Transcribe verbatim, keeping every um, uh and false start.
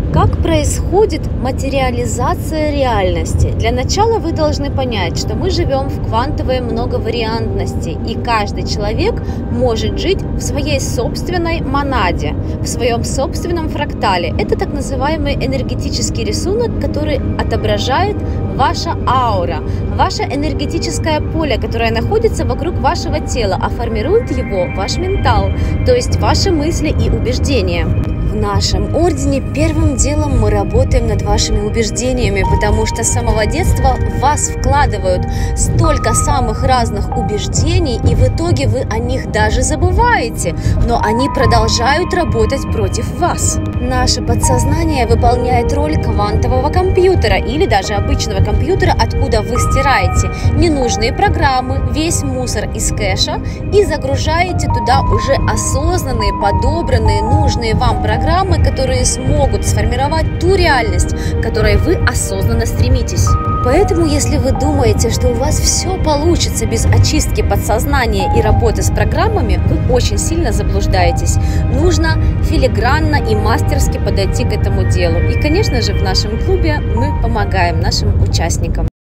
Как происходит материализация реальности? Для начала вы должны понять, что мы живем в квантовой многовариантности, и каждый человек может жить в своей собственной монаде, в своем собственном фрактале. Это так называемый энергетический рисунок, который отображает ваша аура, ваше энергетическое поле, которое находится вокруг вашего тела, а формирует его ваш ментал, то есть ваши мысли и убеждения. В нашем ордене первым делом мы работаем над вашими убеждениями, потому что с самого детства в вас вкладывают столько самых разных убеждений, и в итоге вы о них даже забываете, но они продолжают работать против вас. Наше подсознание выполняет роль квантового компьютера или даже обычного компьютера, откуда вы стираете ненужные программы, весь мусор из кэша и загружаете туда уже осознанные, подобранные, нужные вам программы, программы, которые смогут сформировать ту реальность, к которой вы осознанно стремитесь. Поэтому, если вы думаете, что у вас все получится без очистки подсознания и работы с программами, вы очень сильно заблуждаетесь. Нужно филигранно и мастерски подойти к этому делу. И, конечно же, в нашем клубе мы помогаем нашим участникам.